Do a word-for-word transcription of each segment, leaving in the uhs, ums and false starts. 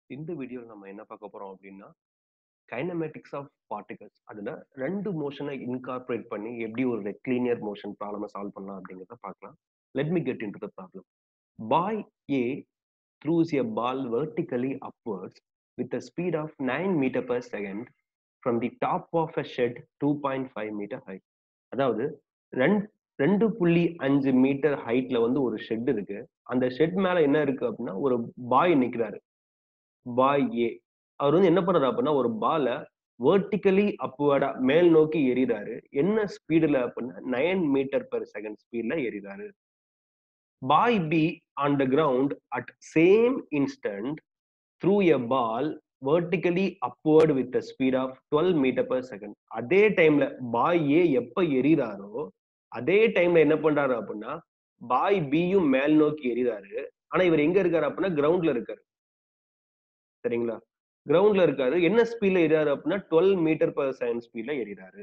இந்த வீடியோல நம்ம என்ன பார்க்க போறோம் அப்படின்னா, கைனமேட்டிக்ஸ் ஆஃப் பார்ட்டிகல்ஸ். அதுல ரெண்டு மோஷனை இன்கார்பரேட் பண்ணி எப்படி ஒரு ரெக்லினியர் மோஷன் ப்ராப்ளம சால்வ் பண்ணலாம் அப்படிங்கிறத பார்க்கலாம். Let me get into the problem. Boy A throws a ball vertically upwards with a speed of nine meter per second from the top of a shed two point five meter height. அதாவது ரெண் ரெண்டு புள்ளி அஞ்சு metre ஹைட்ல வந்து ஒரு shed இருக்கு. அந்த shed மேல என்ன இருக்கு அப்படின்னா, ஒரு பாய் நிக்கிறாரு. பாய் ஏ. அவர் வந்து என்ன பண்றாரு அப்படின்னா, ஒரு பால வெர்டிகலி அப்வர்டா மேல் நோக்கி எறிறாரு. என்ன ஸ்பீடுல அப்படின்னா நைன் மீட்டர் பெர் செகண்ட் ஸ்பீட்ல எறிறாரு. Boy B on the ground at same instant threw a ball vertically upward with speed of twelve metre per second. அதே டைம்ல பாய் ஏ எப்ப எறிறாரோ அதே டைம்ல என்ன பண்றாரு அப்படின்னா, பாய் பியும் மேல் நோக்கி எறிறாரு. ஆனா இவர் எங்க இருக்காரு அப்படின்னா கிரவுண்ட்ல இருக்காரு. சரிங்களா? கிரவுண்ட்ல இருக்காரு. என்ன ஸ்பீட்ல எறிறாரு அப்படின்னா டுவெல் மீட்டர் பெர் செகண்ட் ஸ்பீட்ல எறிறாரு.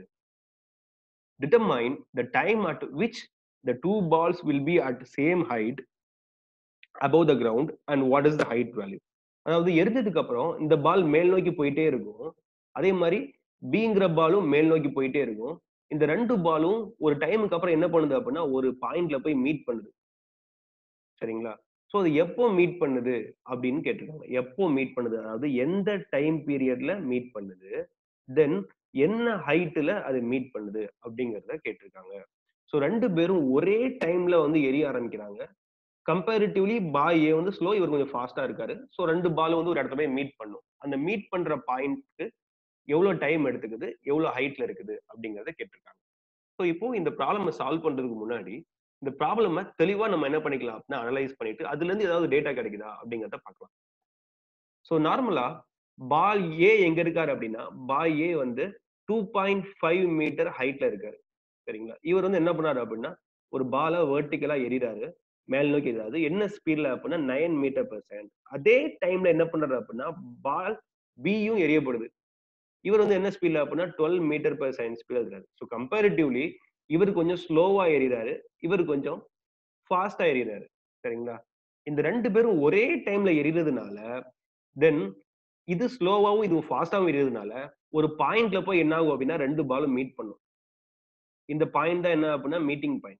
Determine the time at which the two balls will be at same height above the ground and what is the height value. அதாவது எரிஞ்சதுக்கு அப்புறம் இந்த பால் மேல் நோக்கி போயிட்டே இருக்கும். அதே மாதிரி பிங்கிற பாலும் மேல் நோக்கி போயிட்டே இருக்கும். இந்த ரெண்டு பாலும் ஒரு டைமுக்கு அப்புறம் என்ன பண்ணுது அப்படின்னா ஒரு பாயிண்ட்ல போய் மீட் பண்ணுது. சரிங்களா? சோ அது எப்போ மீட் பண்ணுது அப்படின்னு கேட்டிருக்காங்க. எப்போ மீட் பண்ணுது? அதாவது எந்த டைம் பீரியட்ல மீட் பண்ணுது? தென் என்ன ஹைட்ல அது மீட் பண்ணுது அப்படிங்கறத கேட்டிருக்காங்க. சோ ரெண்டு பேரும் ஒரே டைம்ல வந்து எரிய ஆரம்பிக்கிறாங்க. கம்பேரிட்டிவ்லி பாய் ஏ வந்து ஸ்லோ, இவர் கொஞ்சம் ஃபாஸ்டா இருக்காரு. சோ ரெண்டு பால் வந்து ஒரு இடத்துல போய் மீட் பண்ணும். அந்த மீட் பண்ற பாயிண்ட்க்கு எவ்வளவு டைம் எடுத்துக்குது, எவ்வளவு ஹைட்ல இருக்குது அப்படிங்கறத கேட்டிருக்காங்க. சோ இப்போ இந்த ப்ராப்ளம சால்வ் பண்றதுக்கு முன்னாடி இந்த ப்ராப்ளம தெளிவா நம்ம என்ன பண்ணிக்கலாம் அப்படின்னா அனலைஸ் பண்ணிட்டு அதுல இருந்து ஏதாவது டேட்டா கிடைக்குதா அப்படிங்கறத பார்க்கலாம். சோ நார்மலா பால் ஏ எங்க இருக்காரு அப்படின்னா, பாய் ஏ வந்து டூ பாயிண்ட் ஃபைவ் மீட்டர் ஹைட்ல இருக்காரு. சரிங்களா? இவர் வந்து என்ன பண்ணாரு அப்படின்னா, ஒரு பால வெர்டிகலா எறிறாரு. மேல் நோக்கி எறிறாரு. என்ன ஸ்பீட்ல அப்படின்னா நைன் மீட்டர் பெர் செகண்ட். அதே டைம்ல என்ன பண்றாரு அப்படின்னா, பால் பியும் எறியப்படுது. இவர் வந்து என்ன ஸ்பீட்ல அப்படின்னா டுவெல் மீட்டர் பெர் செகண்ட் ஸ்பீட்ல இருக்காரு. ஸோ கம்பேரிட்டிவ்லி இவர் கொஞ்சம் ஸ்லோவா எறிறாரு. இவர் கொஞ்சம் ஃபாஸ்டா எறிறாரு. சரிங்களா? இந்த ரெண்டு பேரும் ஒரே டைம்ல எறிறதுனால, தென் இது ஸ்லோவாவும் இது ஃபாஸ்டாவும் எறிறதுனால, ஒரு பாயிண்ட்ல போய் என்ன ஆகும் அப்படின்னா ரெண்டு பாலும் மீட் பண்ணும். இந்த பாயிண்ட் தான் என்ன அப்படின்னா மீட்டிங் பாயிண்ட்.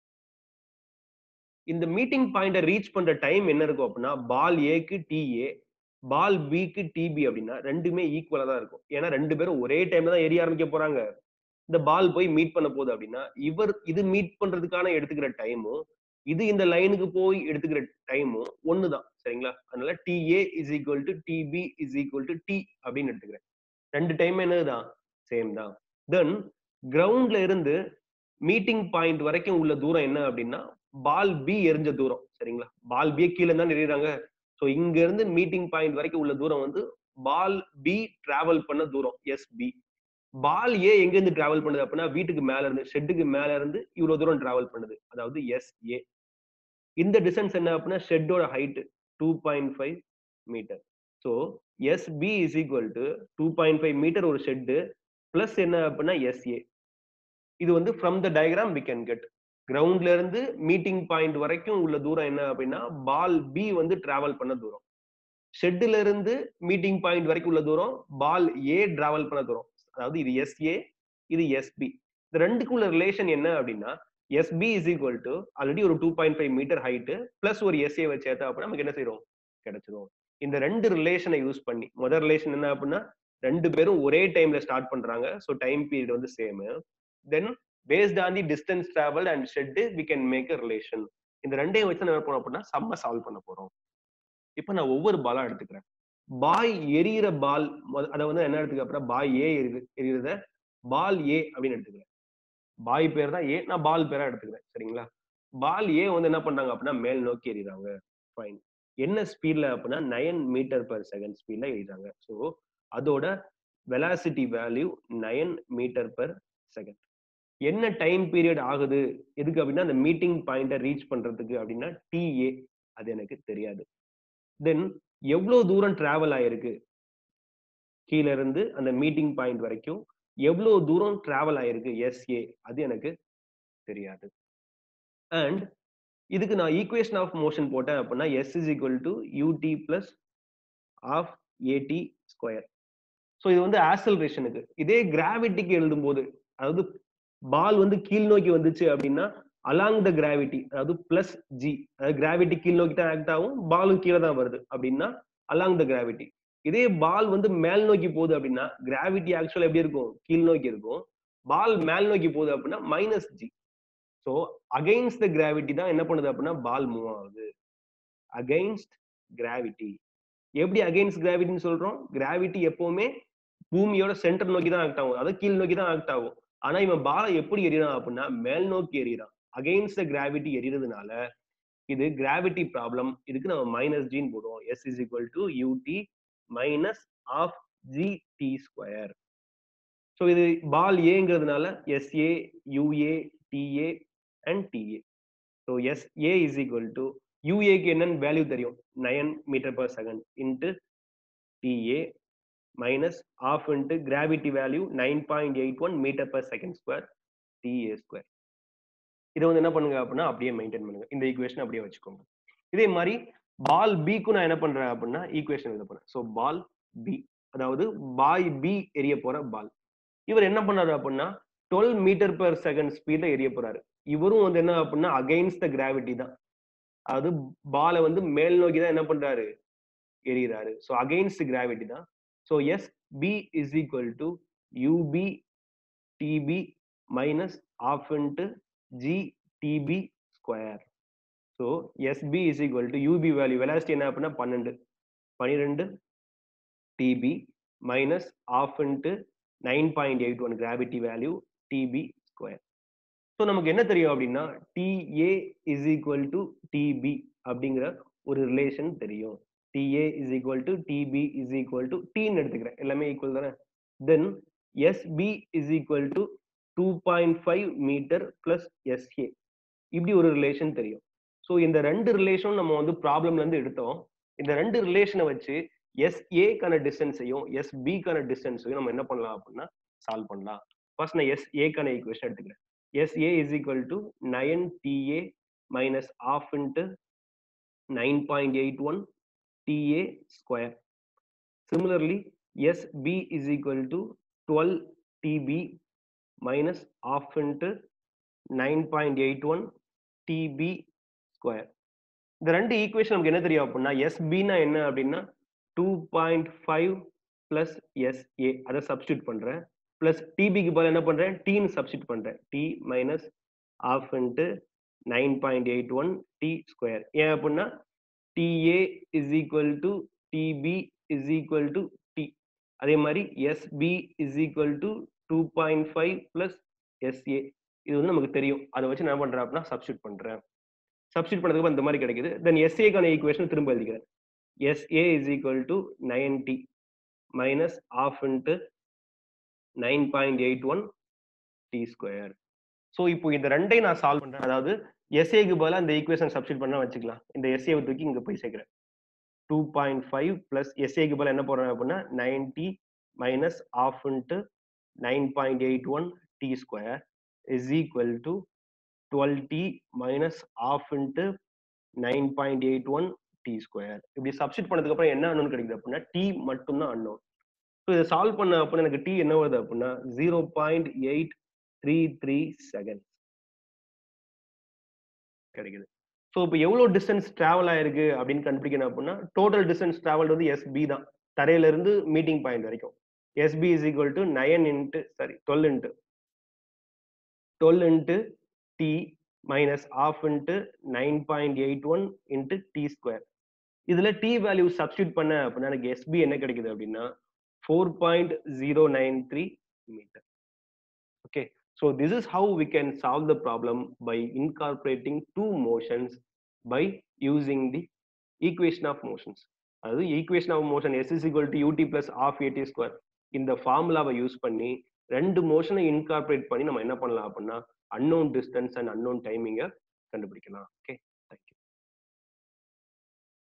இந்த மீட்டிங் பாயிண்ட ரீச் பண்ற டைம் என்ன இருக்கும் அப்படின்னா, பால் ஏக்கு டிஏ, பால் பிக்கு டிபி அப்படின்னா ரெண்டுமே ஈக்குவலா தான் இருக்கும். ஏன்னா ரெண்டு பேரும் ஒரே டைம்ல தான் எரிய ஆரம்பிக்க போறாங்க. இந்த பால் போய் மீட் பண்ண போகுது அப்படின்னா, இவர் இது மீட் பண்றதுக்கான எடுத்துக்கிற டைமும், இது இந்த லைனுக்கு போய் எடுத்துக்கிற டைமும் ஒண்ணுதான். சரிங்களா? அதனால TA is equal to DP is equal to T அப்படின்னு எடுத்துக்கிறேன். ரெண்டு டைம் என்னதுதான்? சேம் தான். தென் கிரவுண்ட்ல இருந்து மீட்டிங் பாயிண்ட் வரைக்கும் உள்ள தூரம் என்ன அப்படின்னா, பால் பி எறிஞ்ச தூரம். சரிங்களா? பால் பி கீழ தான் எறியறாங்க. சோ இங்க இருந்து மீட்டிங் பாயிண்ட் வரைக்கும் உள்ள தூரம் வந்து பால் பி டிராவல் பண்ண தூரம் எஸ்பி. பால் ஏ எங்க இருந்து டிராவல் பண்ணுது அப்படின்னா, வீட்டுக்கு மேல இருந்து ஷெட்டுக்கு மேல இருந்து இவ்வளவு தூரம் டிராவல் பண்ணுது. அதாவது எஸ்ஏ. இந்த டிஸ்டன்ஸ் என்ன அப்படின்னா ஷெட்டோட height two point five metre. So SB is equal to two point five metre ஒரு ஷெட் பிளஸ் என்ன அப்படின்னா எஸ்ஏ. இது வந்து from the diagram we can get. கிரவுண்ட்ல இருந்து மீட்டிங் பாயிண்ட் வரைக்கும் உள்ள தூரம் என்ன அப்படின்னா, பால் பி வந்து டிராவல் பண்ண தூரம். ஷெட்ல இருந்து மீட்டிங் பாயிண்ட் வரைக்கும் உள்ள தூரம் பால் ஏ டிராவல் பண்ண தூரம். அதாவது இது எஸ்ஏ, இது எஸ்பி. இந்த ரெண்டுக்குள்ள ரிலேஷன் என்ன அப்படின்னா, SB is equal to already ஒரு two point five metre height plus ஒரு எஸ்ஏ வச்சு சேர்த்தா அப்படின்னா நமக்கு என்ன செய்யும்? கிடைச்சிரும். இந்த ரெண்டு ரிலேஷனை யூஸ் பண்ணி முதல் ரிலேஷன் என்ன அப்படின்னா, ரெண்டு பேரும் ஒரே டைம்ல ஸ்டார்ட் பண்றாங்க. சோ டைம் பீரியட் வந்து same. Then based on the distance travel and shed we can make a relation. இந்த ரெண்டையும் வச்சு நம்ம என்ன பண்ண அப்படின்னா சம்ம சால்வ் பண்ண போறோம். இப்ப நான் ஒவ்வொரு பாலா எடுத்துக்கிறேன். பாய் எரியிற பால் அத வந்து என்ன எடுத்துக்க அப்புறம் பாய் ஏ எரியுறத பால் ஏ அப்படின்னு எடுத்துக்கிறேன். பாய் பேர் தான் ஏ, நான் பால் பேரா எடுத்துக்கிறேன். சரிங்களா? பால் ஏ வந்து என்ன பண்றாங்க அப்படின்னா மேல் நோக்கி எறிறாங்க. ஃபைன். என்ன ஸ்பீட்ல அப்படின்னா நைன் மீட்டர் பெர் செகண்ட் ஸ்பீட்ல எறிறாங்க. சோ அதோட velocity value nine metre per second. என்ன டைம் பீரியட் ஆகுது எதுக்கு அப்படின்னா அந்த மீட்டிங் பாயிண்ட ரீச் பண்றதுக்கு அப்படின்னா டிஏ. அது எனக்கு தெரியாது. தென் எவ்வளவு தூரம் டிராவல் ஆயிருக்கு கீழ இருந்து அந்த மீட்டிங் பாயிண்ட் வரைக்கும் எவ்வளவு தூரம் டிராவல் ஆயிருக்கு எஸ்ஏ, அது எனக்கு தெரியாது. அண்ட் இதுக்கு நான் ஈக்குவேஷன் ஆஃப் மோஷன் போட்டேன் அப்படின்னா S is equal to UT plus half AT square. So இது வந்து ஆக்சலரேஷனுக்கு. இதே கிராவிட்டிக்கு எழுதும்போது, அதாவது பால் வந்து கீழ் நோக்கி வந்துச்சு அப்படின்னா அலாங் த கிராவிட்டி, அதாவது பிளஸ் ஜி, அதாவது கிராவிட்டி கீழ் நோக்கி தான் ஆக்ட் ஆகும், பாலும் கீழே தான் வருது அப்படின்னா அலாங் த கிராவிட்டி. இதே பால் வந்து மேல் நோக்கி போகுது அப்படின்னா கிராவிட்டி ஆக்சுவலா எப்படி இருக்கும், கீழ் நோக்கி இருக்கும். பால் மேல் நோக்கி போகுது அப்படின்னா minus G. So against the gravity தான் என்ன பண்ணுது அப்படின்னா பால் மூவ் ஆகுது. Against gravity. எப்படி அகைன்ஸ்ட் கிராவிட்டின்னு சொல்றோம்? கிராவிட்டி எப்பவுமே பூமியோட சென்டர் நோக்கி தான் ஆக்ட் ஆகும், அதாவது கீழ் நோக்கி தான் ஆக்ட் ஆகும். ஆனா இவன் பாலை எப்படி எறிறான் அப்படின்னா மேல் நோக்கி எறிறான். அகைன்ஸ்ட் கிராவிட்டி எறிறதுனால இது கிராவிட்டி ப்ராப்ளம். இதுக்கு நம்ம மைனஸ் ஜின்னு போடுவோம். S is equal to U T minus half G T square. So இது பால் ஏங்கிறதுனால S A, U A, T A and T A. So S A is equal to யூஏக்கு என்னன்னு வேல்யூ தெரியும், nine metre per second into T A minus half into gravity value nine point eight one meter per second square T A square. இதை வந்து என்ன பண்ணுங்க அப்படின்னா அப்படியே maintain பண்ணுங்க. இந்த ஈக்குவேஷன் அப்படியே வச்சுக்கோங்க. இதே மாதிரி பால் பிக்கு நான் என்ன பண்றேன் அப்படின்னா ஈக்குவேஷன் எழுத போறேன். ஸோ பால் பி, அதாவது பாய் பி எரிய போற பால். இவர் என்ன பண்ணாரு அப்படின்னா டுவெல் மீட்டர் பெர் செகண்ட் ஸ்பீட்ல எரிய போறாரு. இவரும் வந்து என்ன அப்படின்னா அகைன்ஸ்ட் த கிராவிட்டி தான், அதாவது பாலை வந்து மேல் நோக்கி தான் என்ன பண்றாரு, எரியறாரு. ஸோ அகைன்ஸ்ட் கிராவிட்டி தான். So S B is equal to U B T B minus half into G T B square. So S B is equal to U B value velocity என்ன அப்படின்னா பன்னெண்டு, பன்னிரண்டு T B minus half into nine point eight one gravity value T B square. So நமக்கு என்ன தெரியும் அப்படின்னா T A is equal to T B அப்படிங்கிற ஒரு ரிலேஷன் தெரியும். T A is equal to T B is equal to T ன்னு எடுத்துக்கிறேன், எல்லாமே ஈக்குவல் தானே. Then S B is equal to two point five metre plus S A, இப்படி ஒரு relation தெரியும். ஸோ இந்த ரெண்டு ரிலேஷன் நம்ம வந்து ப்ராப்ளம்ல இருந்து எடுத்தோம். இந்த ரெண்டு ரிலேஷனை வச்சு எஸ் ஏக்கான டிஸ்டன்ஸையும் எஸ் பிக்கான டிஸ்டன்ஸையும் நம்ம என்ன பண்ணலாம் அப்படின்னா சால்வ் பண்ணலாம். ஃபர்ஸ்ட் நான் எஸ் ஏக்கான ஈக்குவேஷன் எடுத்துக்கிறேன். S A is equal to nine T A minus half into nine point eight one T A square. Similarly, S B is equal to twelve T B minus half into nine point eight one T B square. இந்த ரெண்டு equation நமக்கு என்ன தெரியும் அப்படின்னா S B னா என்ன அப்படின்னா two point five plus S A, அதை சப்ஸ்டியூட் பண்றேன். பிளஸ் டிபிக்கு பதில் என்ன பண்றேன், டீன்னு சப்ஸ்டியூட் பண்றேன். T minus half into nine point eight one T square. ஏன் அப்படின்னா T A is equal to DP is equal to T. அதே மாதிரி S B is equal to two point five plus S A, இது வந்து நமக்கு தெரியும். அதை வச்சு நான் என்ன பண்றேன் அப்படின்னா சப்ஸ்டியூட் பண்றேன். சப்ஸ்டியூட் பண்ணதுக்கு இந்த மாதிரி கிடைக்குது. தென் எஸ்ஏக்கான ஈக்குவேஷன் திரும்ப எழுதிக்கிறேன். S A is equal to nine T minus half into nine point eight one t square. So இப்போ இந்த ரெண்டையும் நான் சால்வ் பண்றேன். அதாவது SA க்கு பதிலா இந்த ஈக்குவேஷன் சப்ஸ்டிட் பண்ணா வச்சுக்கலாம். இந்த SA வை தூக்கி இங்க போய் சேர்க்கிறேன். two point five plus SA க்கு பதிலா என்ன போடுறேன் அப்படின்னா ninety minus half into nine point eight one t square is equal to twelve t minus half into nine point eight one t square. இப்படி சப்ஸ்டிட் பண்ணதுக்கு அப்புறம் என்ன அன்னோன் கிடைக்குது அப்படின்னா t மட்டும் தான் அன்னோன். ஸோ இதை சால்வ் பண்ண அப்படின்னா எனக்கு டி என்ன வருது அப்படின்னா zero point eight three three second கிடைக்குது. ஸோ இப்போ எவ்வளோ டிஸ்டன்ஸ் டிராவல் ஆயிருக்கு அப்படின்னு கண்டுபிடிக்கணும் அப்படின்னா டோட்டல் டிஸ்டன்ஸ் டிராவல் வந்து எஸ்பி தான், தரையில இருந்து மீட்டிங் பாயிண்ட் வரைக்கும். S B is equal to nine into sorry twelve into twelve into T minus half into nine point eight one into T square. இதுல டி வேல்யூ சப்ஸ்டியூட் பண்ண அப்படின்னா எனக்கு SP என்ன கிடைக்குது அப்படின்னா four point zero nine three meter. Okay, so this is how we can solve the problem by incorporating two motions by using the equation of motions. அதாவது equation of motion s is equal to ut plus half at square, இந்த ஃபார்முலாவை use பண்ணி ரெண்டு மோஷனை incorporate பண்ணி நம்ம என்ன பண்ணலாம் அப்படின்னா unknown distance and unknown timing கண்டுபிடிக்கலாம். ஓகே.